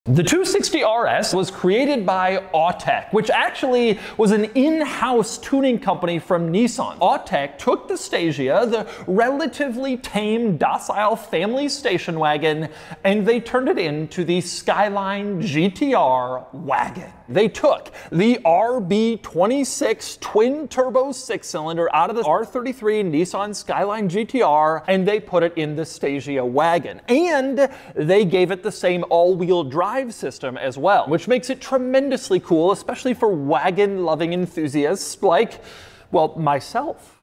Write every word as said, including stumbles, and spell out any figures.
The two sixty R S was created by AUTECH, which actually was an in-house tuning company from Nissan. AUTECH took the STAGEA, the relatively tame, docile family station wagon, and they turned it into the Skyline G T R Wagon. They took the R B twenty-six twin-turbo six-cylinder out of the R thirty-three Nissan Skyline G T R, and they put it in the STAGEA Wagon. And they gave it the same all-wheel drive system as well, which makes it tremendously cool, especially for wagon-loving enthusiasts like, well, myself.